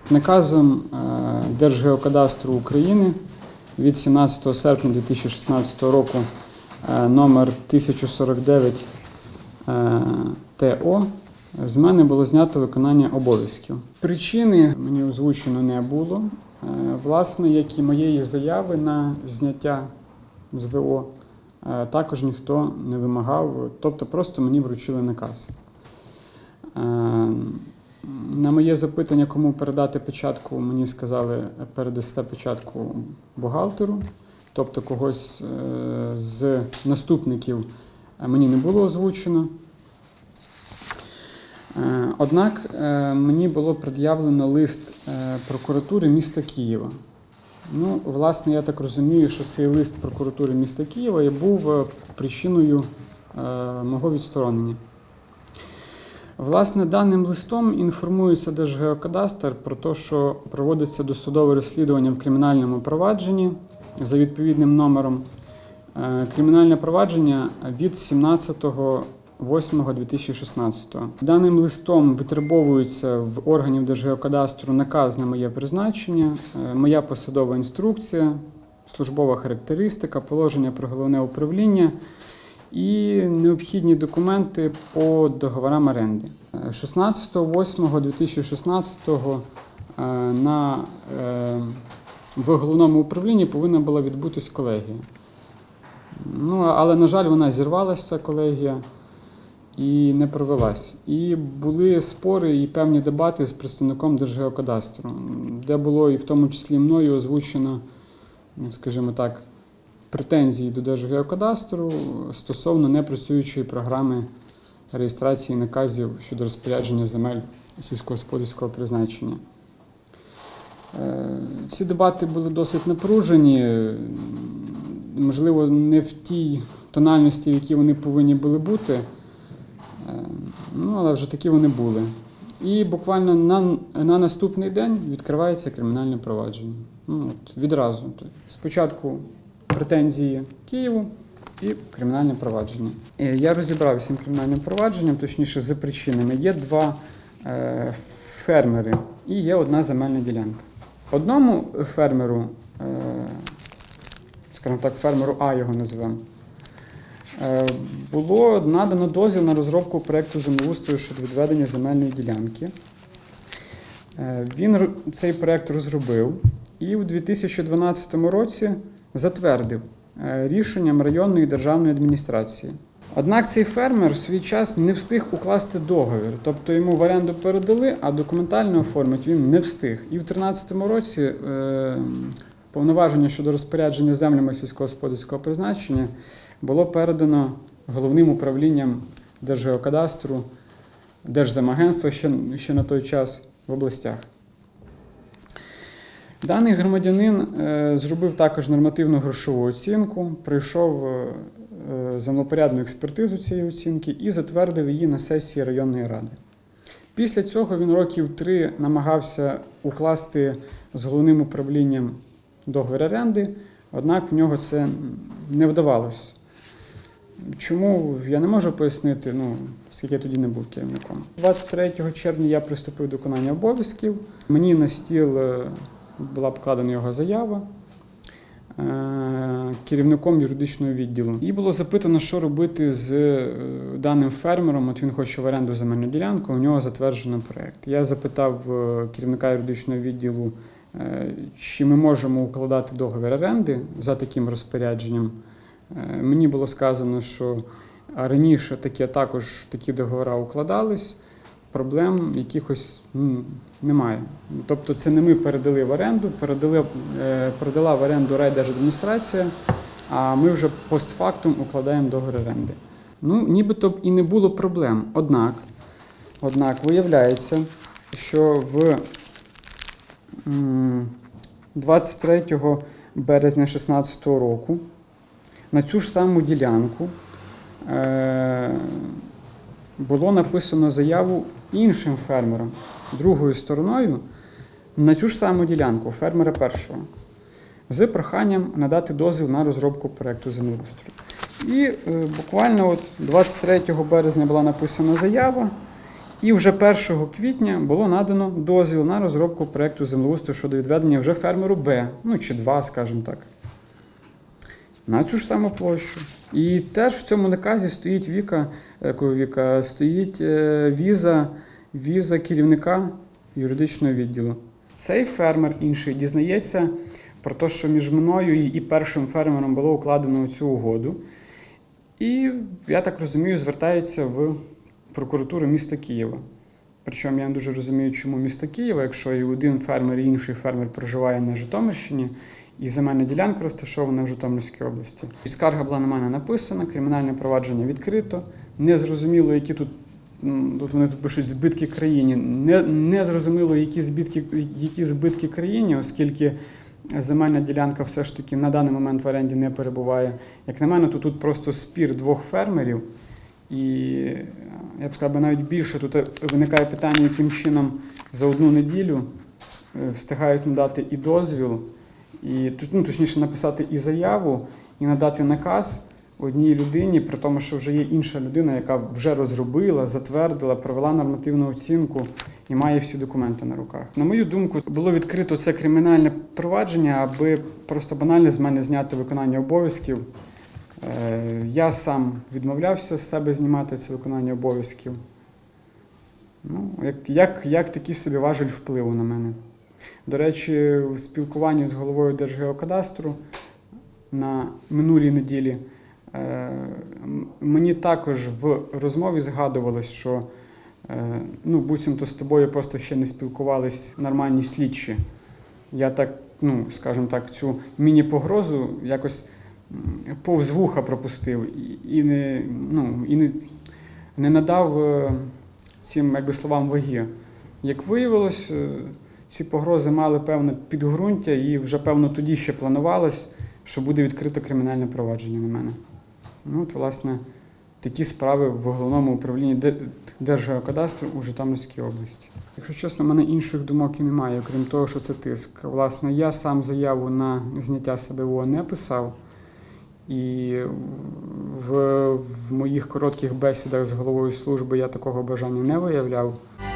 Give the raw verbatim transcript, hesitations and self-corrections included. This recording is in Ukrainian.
Наказом Держгеокадастру України від сімнадцятого серпня дві тисячі шістнадцятого року номер тисяча сорок дев'ять Т О з мене було знято виконання обов'язків. Причини мені озвучено не було. Власне, як і моєї заяви на зняття з В О, також ніхто не вимагав, тобто просто мені вручили наказ. На моє запитання, кому передати печатку, мені сказали, передасте печатку бухгалтеру, тобто когось з наступників мені не було озвучено. Однак мені було пред'явлено лист прокуратури міста Києва. Ну, власне, я так розумію, що цей лист прокуратури міста Києва і був причиною мого відсторонення. Власне, даним листом інформується Держгеокадастр про те, що проводиться досудове розслідування в кримінальному провадженні за відповідним номером. Кримінальне провадження від сімнадцятого восьмого дві тисячі шістнадцятого. Даним листом витребовується в органів Держгеокадастру наказ на моє призначення, моя посадова інструкція, службова характеристика, положення про головне управління і необхідні документи по договорам оренди. шістнадцятого восьмого дві тисячі шістнадцятого на, в головному управлінні повинна була відбутись колегія. Ну, але, на жаль, вона зірвалася, колегія, і не провелась. І були спори і певні дебати з представником Держгеокадастру, де було і в тому числі мною озвучено, скажімо так, претензії до Держгеокадастру стосовно непрацюючої програми реєстрації наказів щодо розпорядження земель сільськогосподарського призначення. Ці дебати були досить напружені, можливо, не в тій тональності, в якій вони повинні були бути, ну, але вже такі вони були. І буквально на, на наступний день відкривається кримінальне провадження. Ну, от, відразу. Спочатку претензії Києву і кримінальне провадження. Я розібрався з цим кримінальним провадженням, точніше, за причинами. Є два е, фермери і є одна земельна ділянка. Одному фермеру, е, скажімо так, фермеру А його називаємо, е, було надано дозвіл на розробку проєкту землеустрою щодо відведення земельної ділянки. Е, він цей проєкт розробив і в дві тисячі дванадцятому році затвердив рішенням районної державної адміністрації. Однак цей фермер в свій час не встиг укласти договір, тобто йому в оренду передали, а документально оформити він не встиг. І в дві тисячі тринадцятому році е, повноваження щодо розпорядження землями сільськогосподарського призначення було передано головним управлінням Держгеокадастру, Держземагентства ще, ще на той час в областях. Даний громадянин е, зробив також нормативну грошову оцінку, пройшов е, землепорядну експертизу цієї оцінки і затвердив її на сесії районної ради. Після цього він років три намагався укласти з головним управлінням договір оренди, однак в нього це не вдавалося. Чому, я не можу пояснити, ну, оскільки я тоді не був керівником. двадцять третього червня я приступив до виконання обов'язків. Мені на стіл була покладена його заява керівником юридичного відділу. І було запитано, що робити з даним фермером, от він хоче в оренду земельну ділянку, у нього затверджено проєкт. Я запитав керівника юридичного відділу, чи ми можемо укладати договір оренди за таким розпорядженням. Мені було сказано, що раніше такі, також такі договори укладались, проблем якихось ну, немає. Тобто це не ми передали в оренду, передали, передала в оренду райдержадміністрація, а ми вже постфактум укладаємо договір оренди. Ну, нібито б і не було проблем. Однак, однак виявляється, що в двадцять третього березня дві тисячі шістнадцятого року на цю ж саму ділянку е було написано заяву іншим фермерам, другою стороною, на цю ж саму ділянку, фермера першого, з проханням надати дозвіл на розробку проєкту землеустрою. І е, буквально от двадцять третього березня була написана заява, І вже першого квітня було надано дозвіл на розробку проєкту землеустрою щодо відведення вже фермеру Б, ну чи два, скажімо так, на цю ж саму площу. І теж в цьому наказі стоїть віка, віка стоїть віза, віза керівника юридичного відділу. Цей фермер інший дізнається про те, що між мною і першим фермером було укладено цю угоду. І, я так розумію, звертається в прокуратуру міста Києва. Причому я не дуже розумію, чому місто Києва, якщо і один фермер, і інший фермер проживає на Житомирщині, і земельна ділянка розташована в Житомирській області. Скарга була на мене написана, кримінальне провадження відкрито. Незрозуміло, які тут, тут вони тут пишуть збитки країні. Не, не зрозуміло, які збитки, які збитки країні, оскільки земельна ділянка все ж таки на даний момент в оренді не перебуває. Як на мене, то тут просто спір двох фермерів. І я б сказав, навіть більше тут виникає питання, яким чином за одну неділю встигають надати і дозвіл, і, ну, точніше написати і заяву, і надати наказ одній людині, при тому, що вже є інша людина, яка вже розробила, затвердила, провела нормативну оцінку і має всі документи на руках. На мою думку, було відкрито це кримінальне провадження, аби просто банально з мене зняти виконання обов'язків. Я сам відмовлявся з себе знімати це виконання обов'язків. Ну, як, як, як такий собі важель впливу на мене. До речі, в спілкуванні з головою Держгеокадастру на минулій неділі е, мені також в розмові згадувалось, що е, ну, буцімто з тобою просто ще не спілкувались нормальні слідчі. Я так, ну, скажімо так, цю міні-погрозу якось повз вуха пропустив і, і, не, ну, і не, не надав е, цим, якби, словам ваги. Як виявилось, е, ці погрози мали певне підґрунтя і вже, певно, тоді ще планувалось, що буде відкрито кримінальне провадження на мене. Ну, от, власне, такі справи в Головному управлінні Держгеокадастру у Житомирській області. Якщо чесно, в мене інших думок і немає, окрім того, що це тиск. Власне, я сам заяву на зняття себе в ООН не писав. І в, в моїх коротких бесідах з головою служби я такого бажання не виявляв.